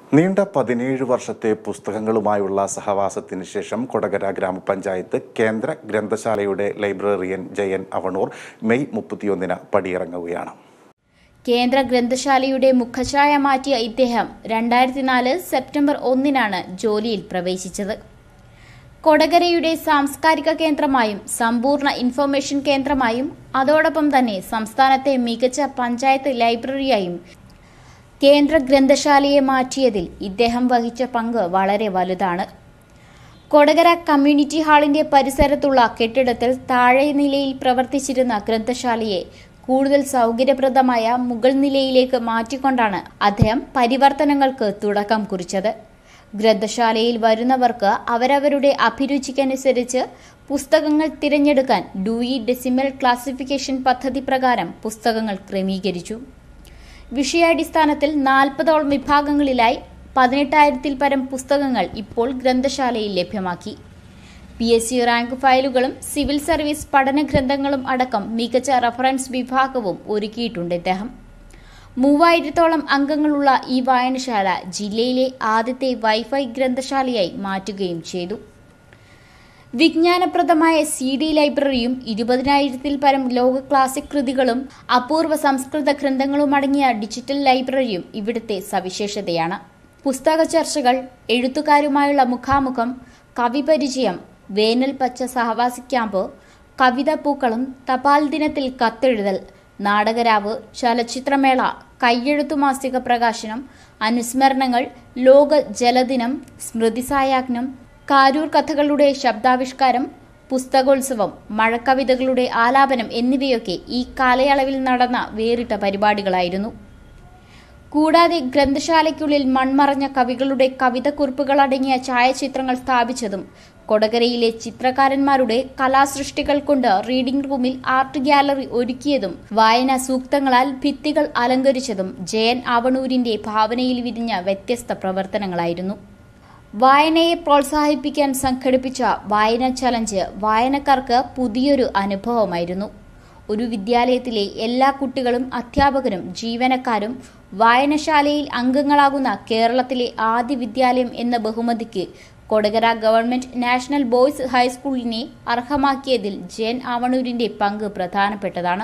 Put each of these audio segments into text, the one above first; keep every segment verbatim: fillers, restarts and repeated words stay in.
നീണ്ട പതിനേഴ് വർഷത്തെ പുസ്തകങ്ങളുമായുള്ള സഹവാസത്തിന് ശേഷം കൊടകര ഗ്രാമപഞ്ചായത്ത് കേന്ദ്ര ഗ്രന്ഥശാലയുടെ ലൈബ്രറിയൻ ജയൻ അവണൂർ മെയ് മുപ്പത്തിയൊന്നിന് പടിയിറങ്ങുകയാണ്. കേന്ദ്ര ഗ്രന്ഥശാലയുടെ മുഖഛായ മാറ്റിയ ഇദ്ദേഹം രണ്ടായിരത്തി നാല് സെപ്റ്റംബർ ഒന്നിനാണ് ജോലിയിൽ പ്രവേശിച്ചത്. കൊടകരയുടെ സാംസ്കാരിക കേന്ദ്രമായും സമ്പൂർണ്ണ ഇൻഫർമേഷൻ കേന്ദ്രമായും അതോടൊപ്പം തന്നെ സംസ്ഥാനത്തെ മികച്ച പഞ്ചായത്ത് ലൈബ്രറിയായും കേന്ദ്ര ഗ്രന്ഥശാലയെ മാറ്റിയതിൽ ഇദ്ദേഹം വഹിച്ച പങ്ക് വളരെ വലുതാണ്. കൊടകര കമ്മ്യൂണിറ്റി ഹാളിന്റെ പരിസരത്തുള്ള കെട്ടിടത്തിൽ താഴെ നിലയിൽ പ്രവർത്തിച്ചിരുന്ന ഗ്രന്ഥശാലയെ കൂടുതൽ സൗകര്യപ്രദമായ മുകൾ നിലയിലേക്ക് മാറ്റിക്കൊണ്ടാണ് അദ്ദേഹം പരിവർത്തനങ്ങൾക്ക് തുടക്കം കുറിച്ചത്. ഗ്രന്ഥശാലയിൽ വരുന്നവർക്ക് അവരവരുടെ അഭിരുചിക്കനുസരിച്ച് പുസ്തകങ്ങൾ തിരഞ്ഞെടുക്കാൻ ഡൂയി ഡെസിമൽ ക്ലാസിഫിക്കേഷൻ പദ്ധതി പ്രകാരം പുസ്തകങ്ങൾ ക്രമീകരിച്ചു. വിഷയാടിസ്ഥാനത്തിൽ നാൽപ്പതോളം വിഭാഗങ്ങളിലായി പതിനെട്ടായിരത്തിൽ പരം പുസ്തകങ്ങൾ ഇപ്പോൾ ഗ്രന്ഥശാലയിൽ ലഭ്യമാക്കി. പി എസ് സി റാങ്ക് ഫയലുകളും സിവിൽ സർവീസ് പഠന ഗ്രന്ഥങ്ങളും അടക്കം മികച്ച റഫറൻസ് വിഭാഗവും ഒരുക്കിയിട്ടുണ്ട് ഇദ്ദേഹം. മൂവായിരത്തോളം അംഗങ്ങളുള്ള ഈ വായനശാല ജില്ലയിലെ ആദ്യത്തെ വൈഫൈ ഗ്രന്ഥശാലയായി മാറ്റുകയും ചെയ്തു. വിജ്ഞാനപ്രദമായ സി ഡി ലൈബ്രറിയും ഇരുപതിനായിരത്തിൽ പരം ലോക ക്ലാസിക് കൃതികളും അപൂർവ സംസ്കൃത ഗ്രന്ഥങ്ങളും അടങ്ങിയ ഡിജിറ്റൽ ലൈബ്രറിയും ഇവിടുത്തെ സവിശേഷതയാണ്. പുസ്തക ചർച്ചകൾ, എഴുത്തുകാരുമായുള്ള മുഖാമുഖം, കവിപരിചയം, വേനൽ പച്ച സഹവാസി ക്യാമ്പ്, കവിതാപ്പൂക്കളും, തപാൽ ദിനത്തിൽ കത്തെഴുതൽ, നാടകരാവ്, ചലച്ചിത്രമേള, കയ്യെഴുത്തു മാസിക പ്രകാശനം, അനുസ്മരണങ്ങൾ, ലോക ജലദിനം, സ്മൃതിസായാഹ്നം, കാരൂർ കഥകളുടെ ശബ്ദാവിഷ്കാരം, പുസ്തകോത്സവം, മഴക്കവിതകളുടെ ആലാപനം എന്നിവയൊക്കെ ഈ കാലയളവിൽ നടന്ന വേറിട്ട പരിപാടികളായിരുന്നു. കൂടാതെ ഗ്രന്ഥശാലയ്ക്കുള്ളിൽ മൺമറഞ്ഞ കവികളുടെ കവിതക്കുറിപ്പുകൾ അടങ്ങിയ ഛായാചിത്രങ്ങൾ സ്ഥാപിച്ചതും കൊടകരയിലെ ചിത്രകാരന്മാരുടെ കലാസൃഷ്ടികൾ കൊണ്ട് റീഡിംഗ് റൂമിൽ ആർട്ട് ഗ്യാലറി ഒരുക്കിയതും വായനാ സൂക്തങ്ങളാൽ ഭിത്തികൾ അലങ്കരിച്ചതും ജയൻ ആവണൂരിന്റെ ഭാവനയിൽ വിരിഞ്ഞ വ്യത്യസ്ത പ്രവർത്തനങ്ങളായിരുന്നു. വായനയെ പ്രോത്സാഹിപ്പിക്കാൻ സംഘടിപ്പിച്ച വായന ചലഞ്ച് വായനക്കാർക്ക് പുതിയൊരു അനുഭവമായിരുന്നു. ഒരു വിദ്യാലയത്തിലെ എല്ലാ കുട്ടികളും അധ്യാപകരും ജീവനക്കാരും വായനശാലയിൽ അംഗങ്ങളാകുന്ന കേരളത്തിലെ ആദ്യ വിദ്യാലയം എന്ന ബഹുമതിക്ക് കൊടകര ഗവൺമെന്റ് നാഷണൽ ബോയ്സ് ഹൈസ്കൂളിനെ അർഹമാക്കിയതിൽ ജയൻ ആവണൂരിന്റെ പങ്ക് പ്രധാനപ്പെട്ടതാണ്.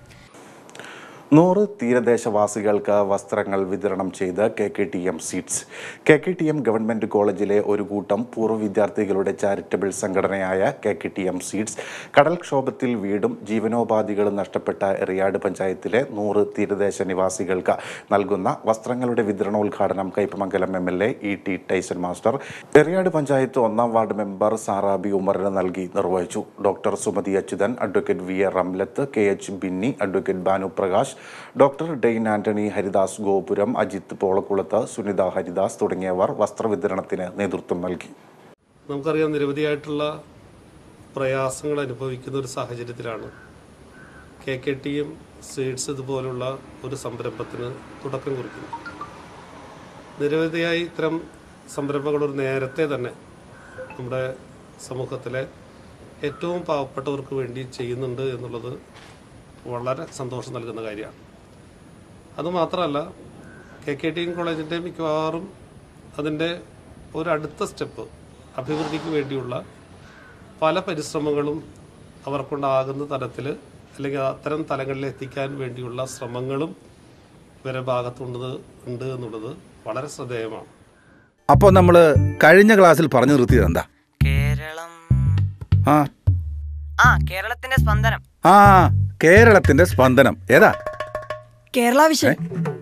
നൂറ് തീരദേശവാസികൾക്ക് വസ്ത്രങ്ങൾ വിതരണം ചെയ്ത് K K T M seeds. K K T M government കോളേജിലെ ഒരു കൂട്ടം പൂർവ്വ വിദ്യാർത്ഥികളുടെ ചാരിറ്റബിൾ സംഘടനയായ K K T M seeds കടൽക്ഷോഭത്തിൽ വീടും ജീവനോപാധികളും നഷ്ടപ്പെട്ട എറിയാട് പഞ്ചായത്തിലെ നൂറ് തീരദേശ നിവാസികൾക്ക് നൽകുന്ന വസ്ത്രങ്ങളുടെ വിതരണോദ്ഘാടനം Kaipamangalam M L A E T Tyson master Eriyad panchayat ഒന്നാം വാർഡ് മെമ്പർ സാറാബി ഉമറിന് നൽകി നിർവഹിച്ചു. Doctor Sumathi Achuthan, advocate V A Ramlath, K H Binny, advocate Banu Prakash, doctor Dane Antony, Haridas Gopuram, Ajith Polakulath, Sunitha Haridas തുടങ്ങിയവർ വസ്ത്രവിതരണത്തിന് നേതൃത്വം നൽകി. നമുക്കറിയാം, നിരവധിയായിട്ടുള്ള പ്രയാസങ്ങൾ അനുഭവിക്കുന്ന ഒരു സാഹചര്യത്തിലാണ് K K T M seeds ഇതുപോലുള്ള ഒരു സംരംഭത്തിന് തുടക്കം കുറിക്കുന്നത്. നിരവധിയായി ഇത്തരം സംരംഭങ്ങൾ ഒരു നേരത്തെ തന്നെ നമ്മുടെ സമൂഹത്തിലെ ഏറ്റവും പാവപ്പെട്ടവർക്ക് വേണ്ടി ചെയ്യുന്നുണ്ട് എന്നുള്ളത് വളരെ സന്തോഷം നൽകുന്ന കാര്യമാണ്. അതുമാത്രമല്ല, കെ കെ ടി എം കോളേജിൻ്റെ മിക്കവാറും അതിൻ്റെ ഒരടുത്ത സ്റ്റെപ്പ് അഭിവൃദ്ധിക്ക് വേണ്ടിയുള്ള പല പരിശ്രമങ്ങളും അവർക്കൊണ്ടാകുന്ന തലത്തിൽ അല്ലെങ്കിൽ അത്തരം തലങ്ങളിൽ എത്തിക്കാൻ വേണ്ടിയുള്ള ശ്രമങ്ങളും ഇവരെ ഭാഗത്തുണ്ട് ഉണ്ട് എന്നുള്ളത് വളരെ ശ്രദ്ധേയമാണ്. അപ്പോൾ നമ്മൾ കഴിഞ്ഞ ക്ലാസ്സിൽ പറഞ്ഞു നിർത്തിയത് എന്താ? കേരളം ആ ആ കേരളത്തിന്റെ സ്പന്ദനം. ആ കേരളത്തിന്റെ സ്പന്ദനം ഏതാ? കേരള വിഷൻ.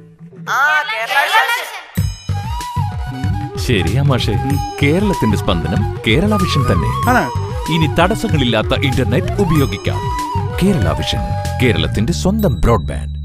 ശരിയാ മാഷേ, കേരളത്തിന്റെ സ്പന്ദനം കേരള വിഷൻ തന്നെ. ഇനി തടസ്സങ്ങളില്ലാത്ത ഇന്റർനെറ്റ് ഉപയോഗിക്കാം. കേരള വിഷൻ, കേരളത്തിന്റെ സ്വന്തം ബ്രോഡ്ബാൻഡ്.